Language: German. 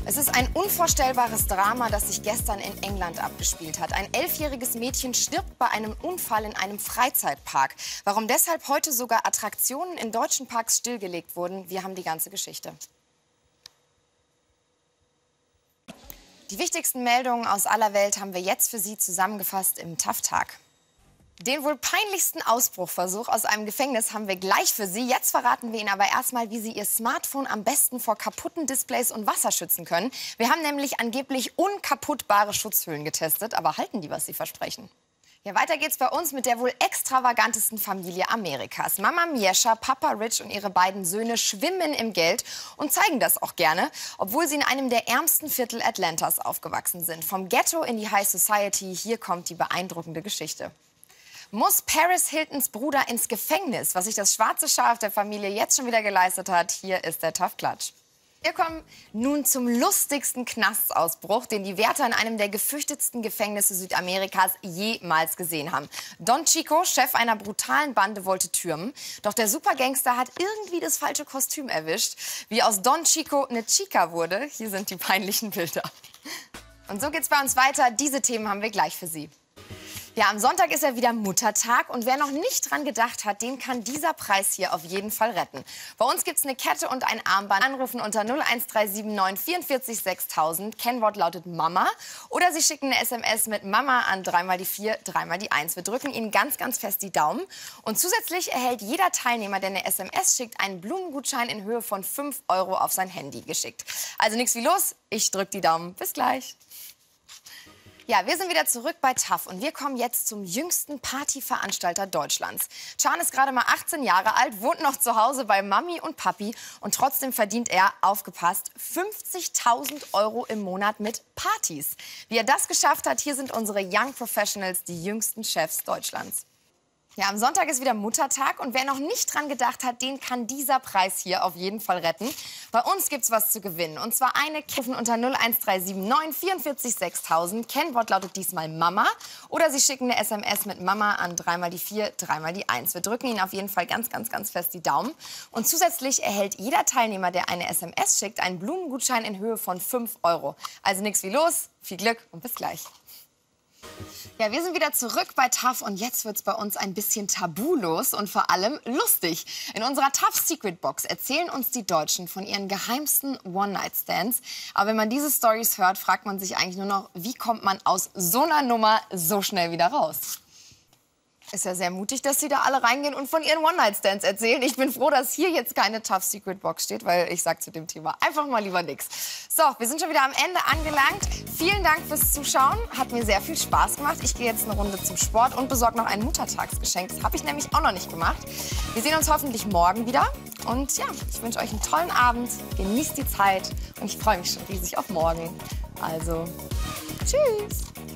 Es ist ein unvorstellbares Drama, das sich gestern in England abgespielt hat. Ein 11-jähriges Mädchen stirbt bei einem Unfall in einem Freizeitpark. Warum deshalb heute sogar Attraktionen in deutschen Parks stillgelegt wurden, wir haben die ganze Geschichte. Die wichtigsten Meldungen aus aller Welt haben wir jetzt für Sie zusammengefasst im TAF-Tag. Den wohl peinlichsten Ausbruchversuch aus einem Gefängnis haben wir gleich für Sie. Jetzt verraten wir Ihnen aber erstmal, wie Sie Ihr Smartphone am besten vor kaputten Displays und Wasser schützen können. Wir haben nämlich angeblich unkaputtbare Schutzhüllen getestet. Aber halten die, was sie versprechen? Ja, weiter geht's bei uns mit der wohl extravagantesten Familie Amerikas. Mama Miesha, Papa Rich und ihre beiden Söhne schwimmen im Geld und zeigen das auch gerne, obwohl sie in einem der ärmsten Viertel Atlantas aufgewachsen sind. Vom Ghetto in die High Society, hier kommt die beeindruckende Geschichte. Muss Paris Hiltons Bruder ins Gefängnis? Was sich das schwarze Schaf der Familie jetzt schon wieder geleistet hat, hier ist der TAF-Klatsch. Wir kommen nun zum lustigsten Knastausbruch, den die Wärter in einem der gefürchtetsten Gefängnisse Südamerikas jemals gesehen haben. Don Chico, Chef einer brutalen Bande, wollte türmen. Doch der Supergangster hat irgendwie das falsche Kostüm erwischt. Wie aus Don Chico eine Chica wurde, hier sind die peinlichen Bilder. Und so geht's bei uns weiter. Diese Themen haben wir gleich für Sie. Ja, am Sonntag ist ja wieder Muttertag und wer noch nicht dran gedacht hat, den kann dieser Preis hier auf jeden Fall retten. Bei uns gibt's eine Kette und ein Armband. Anrufen unter 01379 44 6000. Kennwort lautet Mama. Oder Sie schicken eine SMS mit Mama an 3 mal die 4, 3 mal die 1. Wir drücken Ihnen ganz, ganz fest die Daumen. Und zusätzlich erhält jeder Teilnehmer, der eine SMS schickt, einen Blumengutschein in Höhe von 5 € auf sein Handy geschickt. Also nichts wie los, ich drücke die Daumen. Bis gleich. Ja, wir sind wieder zurück bei TAF und wir kommen jetzt zum jüngsten Partyveranstalter Deutschlands. Can ist gerade mal 18 Jahre alt, wohnt noch zu Hause bei Mami und Papi und trotzdem verdient er, aufgepasst, 50.000 € im Monat mit Partys. Wie er das geschafft hat, hier sind unsere Young Professionals, die jüngsten Chefs Deutschlands. Ja, am Sonntag ist wieder Muttertag und wer noch nicht dran gedacht hat, den kann dieser Preis hier auf jeden Fall retten. Bei uns gibt's was zu gewinnen und zwar eine Kette unter 01379 44 6000. Kennwort lautet diesmal Mama oder Sie schicken eine SMS mit Mama an 3 mal die 4, 3 mal die 1. Wir drücken Ihnen auf jeden Fall ganz, ganz, ganz fest die Daumen und zusätzlich erhält jeder Teilnehmer, der eine SMS schickt, einen Blumengutschein in Höhe von 5 €. Also nichts wie los, viel Glück und bis gleich. Ja, wir sind wieder zurück bei TAF und jetzt wird's bei uns ein bisschen tabulos und vor allem lustig. In unserer TAF Secret Box erzählen uns die Deutschen von ihren geheimsten One-Night-Stands. Aber wenn man diese Storys hört, fragt man sich eigentlich nur noch, wie kommt man aus so einer Nummer so schnell wieder raus? Ist ja sehr mutig, dass Sie da alle reingehen und von Ihren One-Night-Stands erzählen. Ich bin froh, dass hier jetzt keine TAF Secret Box steht, weil ich sage zu dem Thema einfach mal lieber nichts. So, wir sind schon wieder am Ende angelangt. Vielen Dank fürs Zuschauen. Hat mir sehr viel Spaß gemacht. Ich gehe jetzt eine Runde zum Sport und besorge noch ein Muttertagsgeschenk. Das habe ich nämlich auch noch nicht gemacht. Wir sehen uns hoffentlich morgen wieder. Und ja, ich wünsche euch einen tollen Abend. Genießt die Zeit und ich freue mich schon riesig auf morgen. Also, tschüss.